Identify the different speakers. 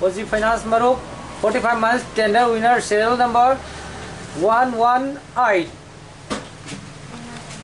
Speaker 1: OG Finance Marup 45 months tender winner serial number 118